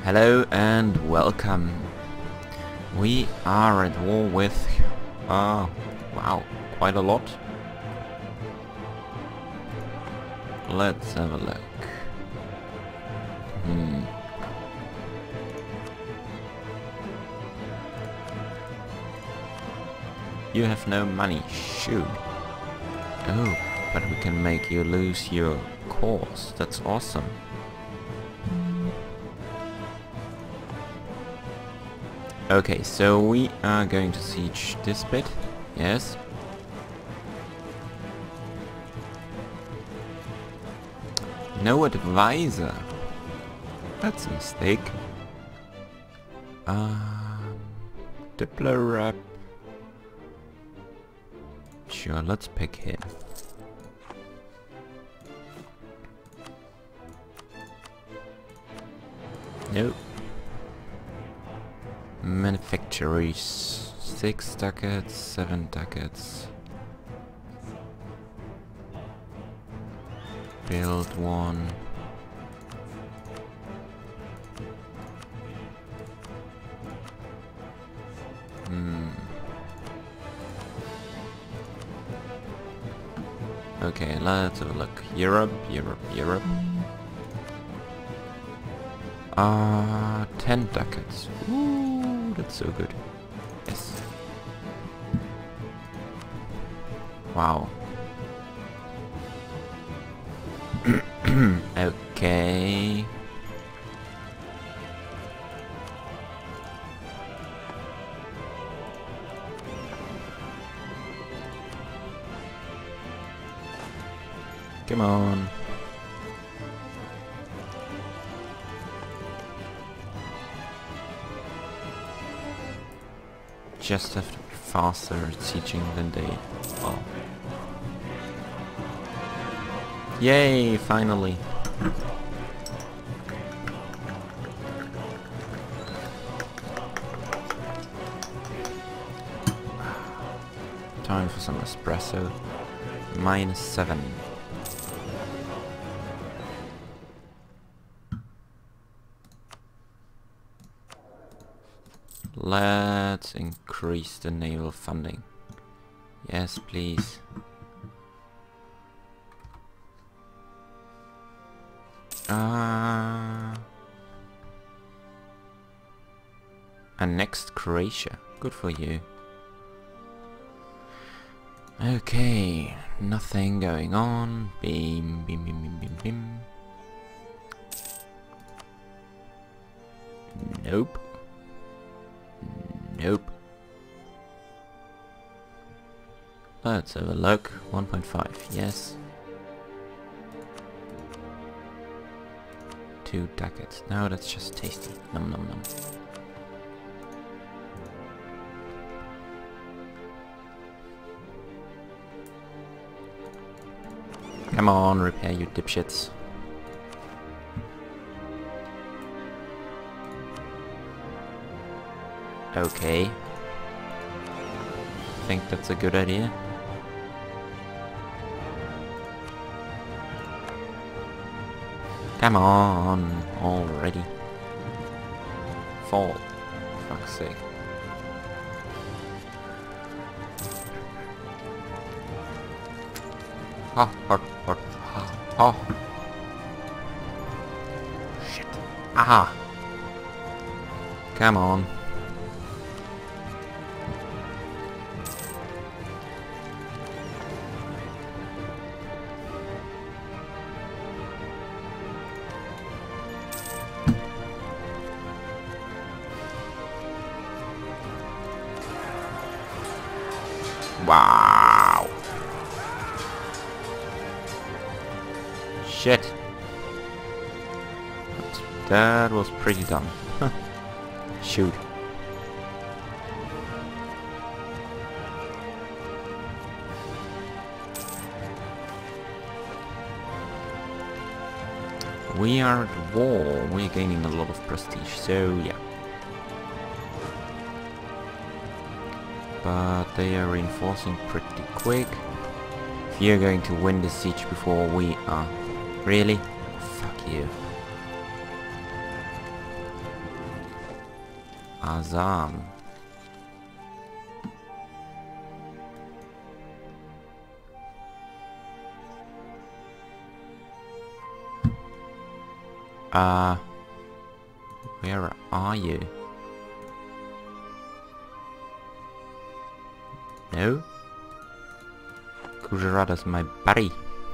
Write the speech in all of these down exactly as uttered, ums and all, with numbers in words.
Hello and welcome. We are at war with, uh, wow, quite a lot. Let's have a look. Hmm. You have no money, shoot. Oh, but we can make you lose your course. That's awesome. Okay, so we are going to siege this bit. Yes. No advisor. That's a mistake. Um, Diplo rep. Sure, let's pick him. Nope. Manufactories. Six ducats, seven ducats. Build one. Hmm. Okay, let's have a look. Europe, Europe, Europe. Ah, uh, ten ducats. Ooh, that's so good. Yes. Wow. Okay. Come on. Just have to be faster at sieging than they are. Yay, finally. Time for some espresso. Minus seven. Let's increase the naval funding. Yes, please. Uh, and next Croatia. Good for you. Okay, nothing going on. Beam, beam, beam, beam, beam, beam. Nope. Nope. Let's have a look. one point five, yes. Two ducats. No, that's just tasty. Num num num. Come on, repair you dipshits. Okay. Think that's a good idea. Come on, already. Fall. Fuck's sake. Oh, oh, oh, oh, oh. Shit. Aha. Come on. Wow. Shit. That was pretty dumb. Shoot. We are at war. We're gaining a lot of prestige, so yeah. But they are reinforcing pretty quick. If you're going to win the siege before we are. Really? Fuck you. Azam. Uh, where are you? No? Gujarata's my buddy.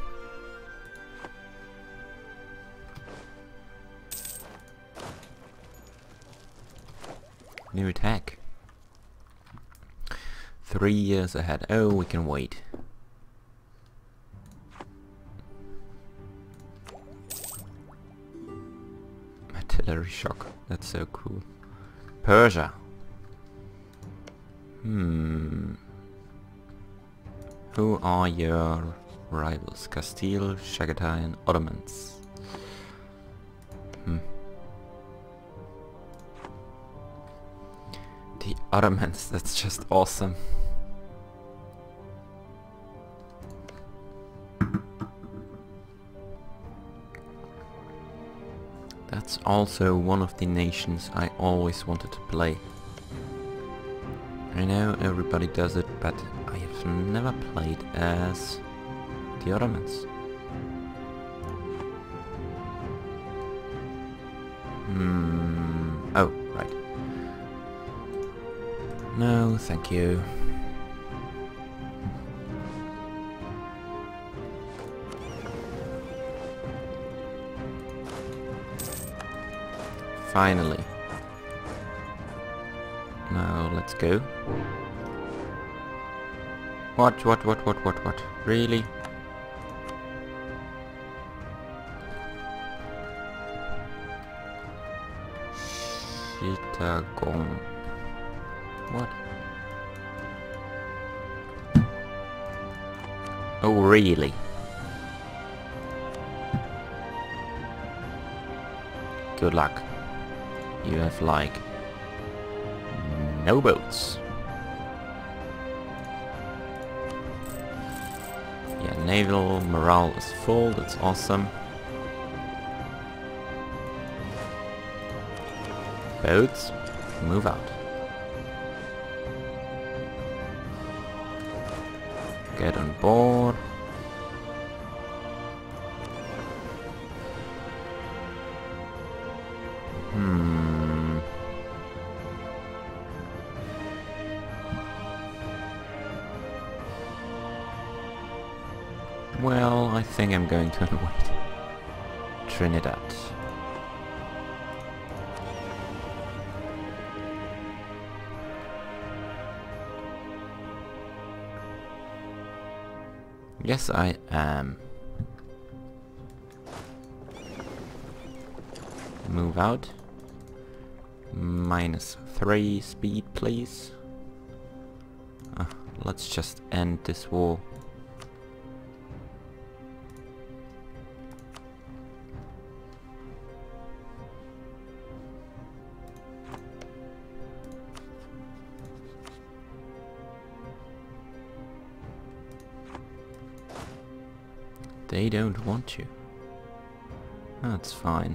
New attack. Three years ahead. Oh, we can wait. Artillery shock. That's so cool. Persia. Hmm. Who are your rivals? Castile, Chagatai and Ottomans. Hmm. The Ottomans, that's just awesome. That's also one of the nations I always wanted to play. I know everybody does it, but I have never played as the Ottomans. Hmm. Oh, right. No, thank you. Finally. Now let's go. What, what, what, what, what, what? Really? Chittagong. What? Oh, really? Good luck. You have like no boats. Yeah, naval morale is full, that's awesome. Boats, move out. Get on board. Hmm. Well, I think I'm going to invade Trinidad. Yes, I am. Move out. Minus three speed, please. Uh, let's just end this war. They don't want you. That's fine.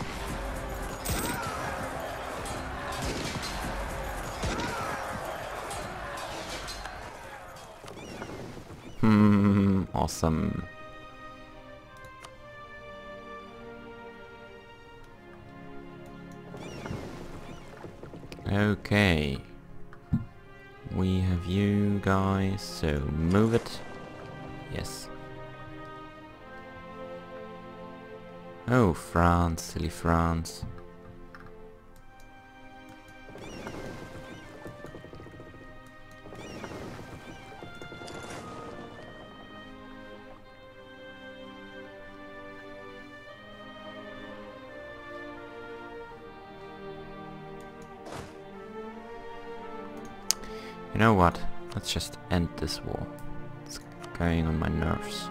Hmm, awesome. Okay. We have you guys, so move it. Yes. Oh, France, silly France. You know what? Let's just end this war. It's going on my nerves.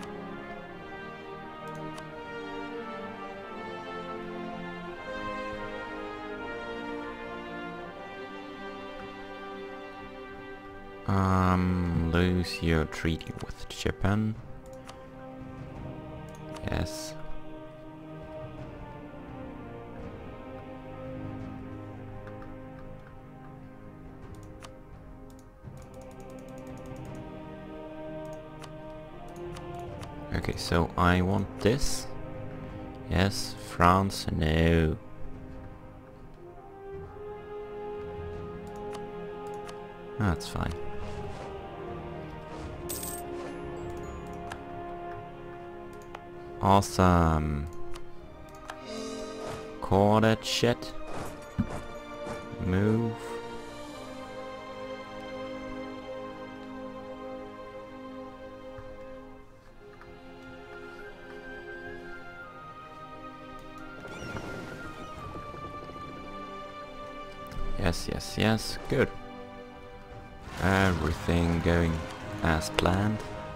Um, lose your treaty with Japan. Yes. Okay, so I want this. Yes, France, no. That's fine. Awesome. Call that shit. Move. Yes, yes, yes, good. Everything going as planned.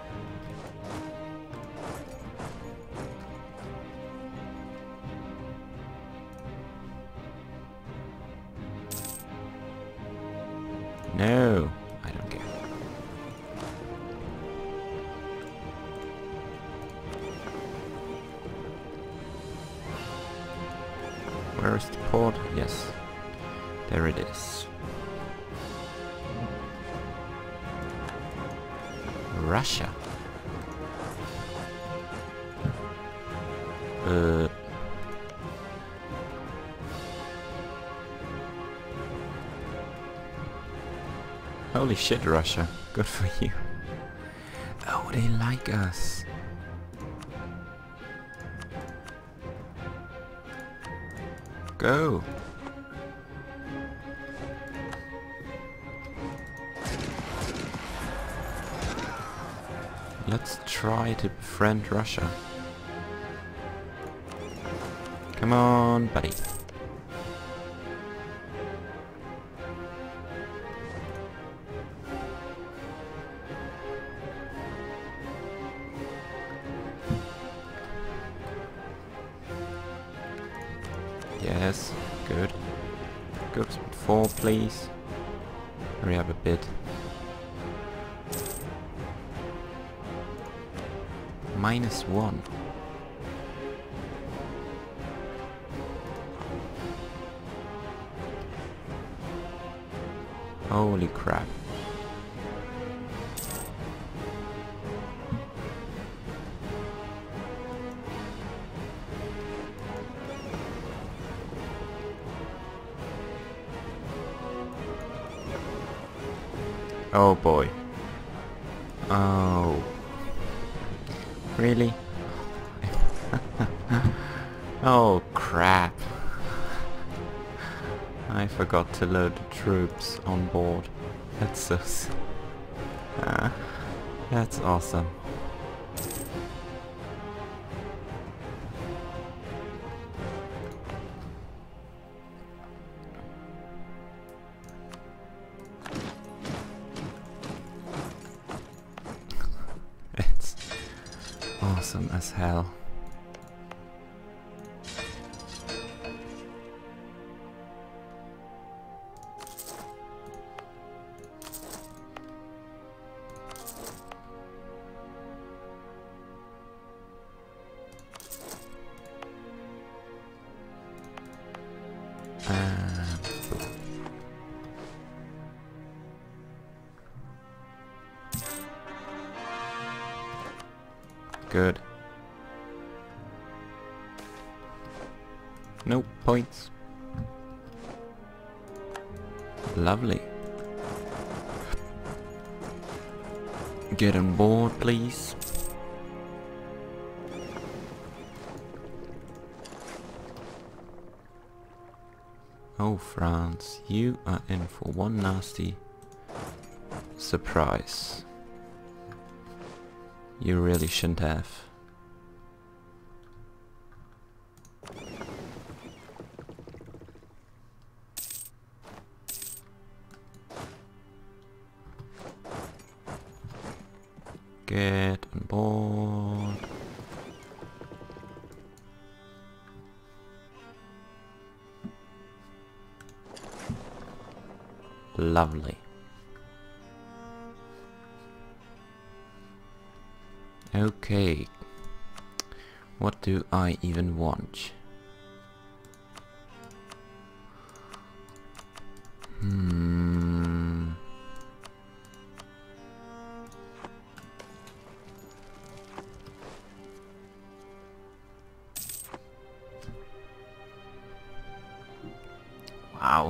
No, I don't care. Where is the port? Yes, there it is. Russia. Uh. Holy shit, Russia. Good for you. Oh, they like us. Go. Let's try to befriend Russia. Come on, buddy. Yes, good. Go four, please. Hurry up a bit. Minus one. Holy crap. Oh boy. Oh. Really? Oh crap. I forgot to load the troops on board. That's so s ah, that's awesome. It's awesome as hell. Good. No points. Lovely. Get on board, please. Oh, France, you are in for one nasty surprise. You really shouldn't have. Get on board. Lovely. Okay. What do I even want? Hmm. Wow.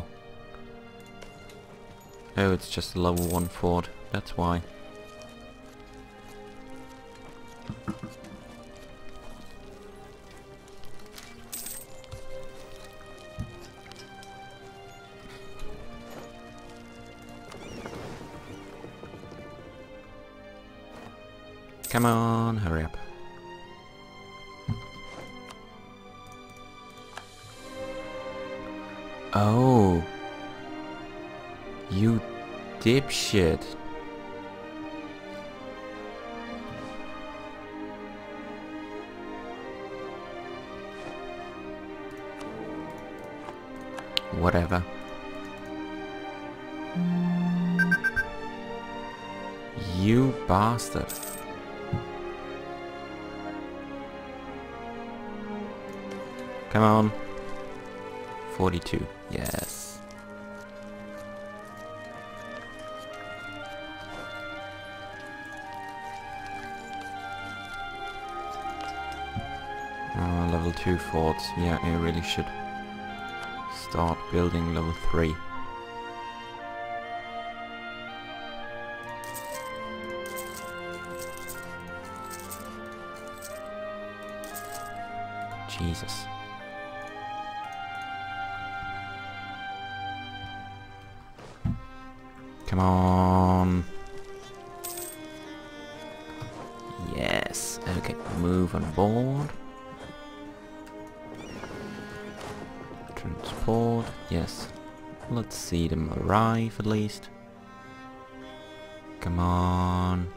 Oh, it's just a level one fort. That's why. Come on, hurry up. Oh. You dipshit. Whatever. You bastard. Come on. forty-two. Yes. Oh, level two forts. Yeah, I really should start building level three. Jesus. Come on. Yes. Okay, move on board. Transport. Yes. Let's see them arrive at least. Come on.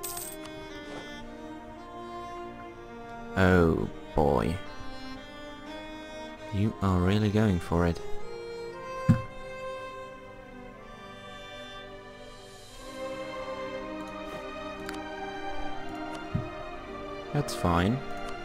Oh boy. You are really going for it. That's fine.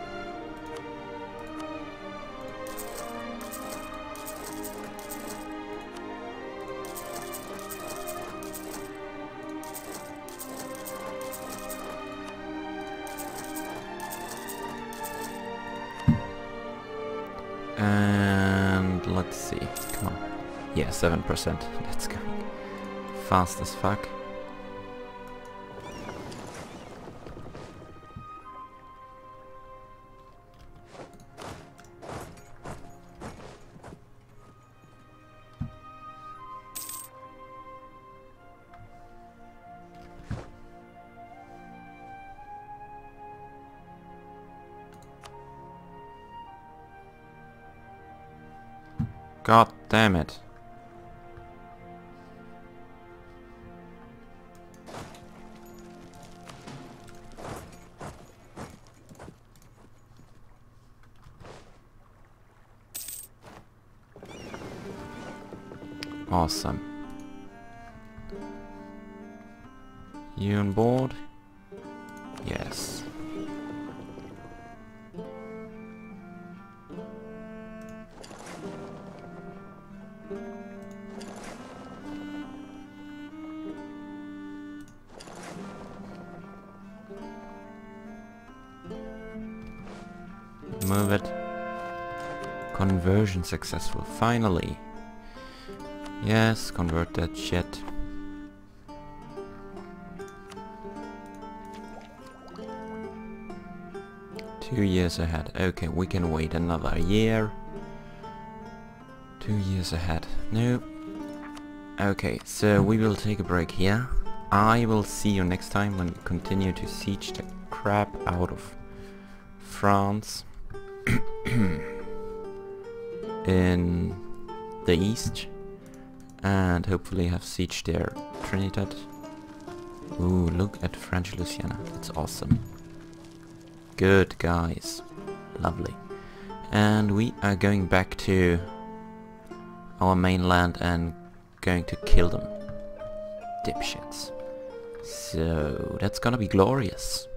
And let's see. Come on. Yeah, seven percent. That's going fast as fuck. God damn it. Awesome. You on board? Yes. Move it. Conversion successful, finally. Yes, convert that shit. Two years ahead. Okay, we can wait another year. Two years ahead. No. Okay, so we will take a break here. I will see you next time when we continue to siege the crap out of France. In the east, and hopefully have sieged their Trinidad. Ooh, look at French Louisiana. That's awesome. Good, guys. Lovely. And we are going back to our mainland and going to kill them. Dipshits. So, that's gonna be glorious.